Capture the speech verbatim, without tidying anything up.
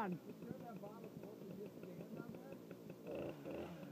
on. Is there that bottle of water you stand on there?